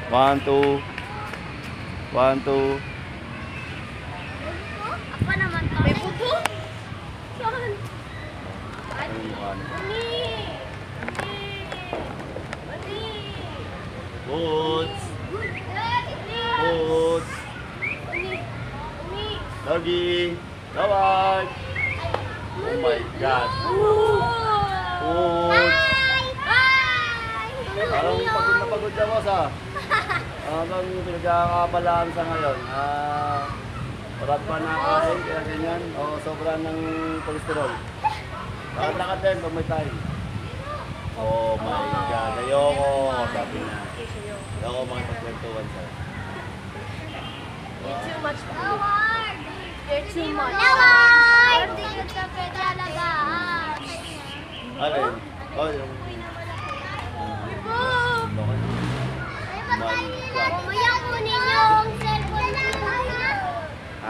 1, 2. 1, 2. Apa naman to? May buto? Saan? Ano yung mukha niya? Boots! Boots! Doggy! Tawag! Oh my God! Boots! Parang pagod na pagod siya, boss, ah. Hanggang pinagkakabalaan sa ngayon. Marami pa nakakain, kaya ganyan. O, sobrang ng kolesterol. Lakad-lakad din pag may time. Oh my God, ayoko. Sabi na. Ayoko makipagkwentuhan siya. You're too much. You're too much. Laward! Tingin ka pa talaga. Alin? Oh, yung... My God. Mamaya kunin yung cellphone na. Ha?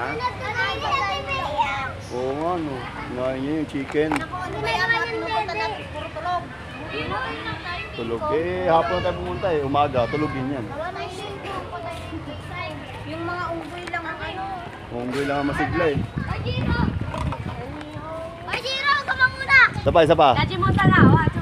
Oo nga, no. Ngayon niya yung chicken. Tulog. Eh, hapon na tayo pumunta eh. Umaga, tulog din yan. Yung mga unggoy lang ang ano. Unggoy lang ang masigla eh. Pajiro! Pajiro, ka muna! Isa pa, isa pa. Gaji mo sana,